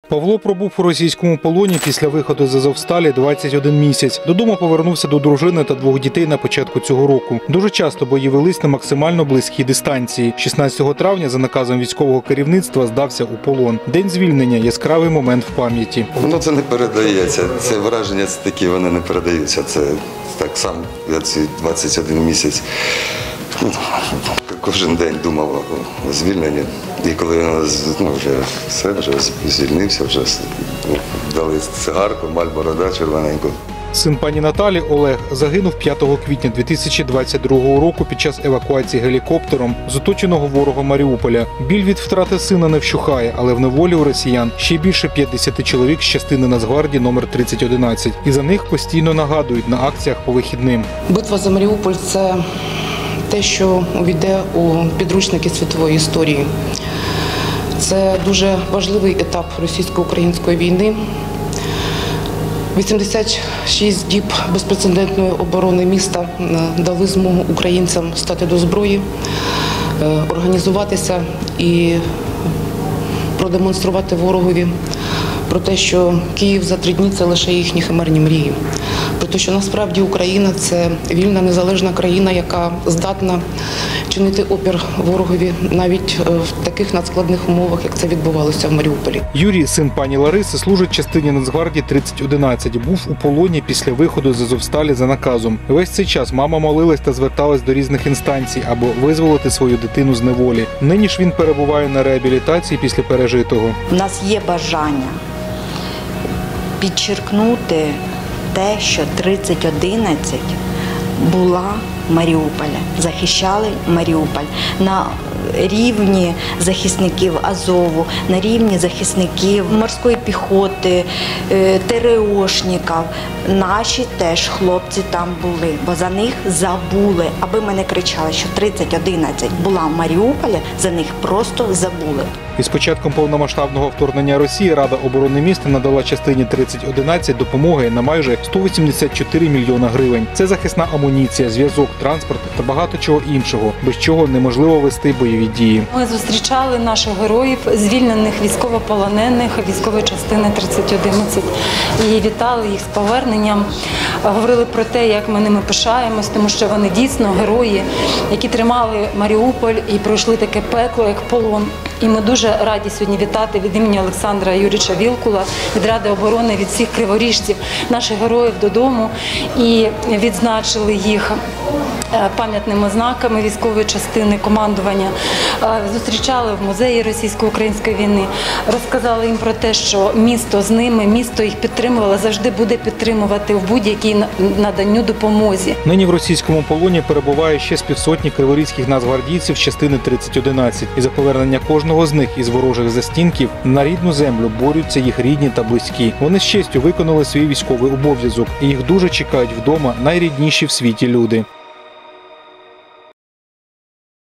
Павло пробув у російському полоні після виходу з Азовсталі 21 місяць. Додому повернувся до дружини та двох дітей на початку цього року. Дуже часто бої велись на максимально близькій дистанції. 16 травня за наказом військового керівництва здався у полон. День звільнення – яскравий момент в пам'яті. Це не передається. Це враження такі, вони не передаються. Це так сам, я ці 21 місяць кожен день думав о звільненні. І коли вже звільнився, вже дали цигарку, Мальборо червоненьку. Син пані Наталі Олег загинув 5 квітня 2022 року під час евакуації гелікоптером з оточеного ворогом Маріуполя. Біль від втрати сина не вщухає, але в неволі у росіян ще більше 50 чоловік з частини Нацгвардії номер 3011. І за них постійно нагадують на акціях по вихідним. Битва за Маріуполь – це те, що увійде у підручники світової історії. Це дуже важливий етап російсько-української війни. 86 діб безпрецедентної оборони міста дали змогу українцям стати до зброї, організуватися і продемонструвати ворогові про те, що Київ за 3 дні – це лише їхні химерні мрії. Про те, що насправді Україна – це вільна, незалежна країна, яка здатна чинити опір ворогові навіть в таких надскладних умовах, як це відбувалося в Маріуполі. Юрій, син пані Лариси, служить в частині Нацгвардії 3011. Був у полоні після виходу з Азовсталі за наказом. Весь цей час мама молилась та зверталась до різних інстанцій, аби визволити свою дитину з неволі. Нині ж він перебуває на реабілітації після пережитого. У нас є бажання підчеркнути те, що 3011 була Маріуполя, захищали Маріуполь на рівні захисників Азову, на рівні захисників морської піхоти, ТРОшників. Наші теж хлопці там були, бо за них забули. Аби ми не кричали, що 3011 була в Маріуполі, за них просто забули. Із початком повномасштабного вторгнення Росії Рада оборони міста надала частині 3011 допомоги на майже 184 мільйона гривень. Це захисна амуніція, зв'язок, транспорт та багато чого іншого, без чого неможливо вести бойові дії. Ми зустрічали наших героїв, звільнених військовополонених військової частини 3011 і вітали їх з поверненням. Говорили про те, як ми ними пишаємось, тому що вони дійсно герої, які тримали Маріуполь і пройшли таке пекло, як полон. І ми дуже раді сьогодні вітати від імені Олександра Юрійовича Вілкула, від Ради оборони, від всіх криворіжців, наших героїв додому і відзначили їх пам'ятними знаками військової частини командування. Зустрічали в музеї російсько-української війни, розказали їм про те, що місто з ними, місто їх підтримувало, завжди буде підтримувати в будь-якій наданню допомозі. Нині в російському полоні перебуває ще з півсотні криворізьких нацгвардійців з частини 3011. І за повернення кожного з них із ворожих застінків на рідну землю борються їх рідні та близькі. Вони з честю виконали свій військовий обов'язок, і їх дуже чекають вдома найрідніші в світі люди.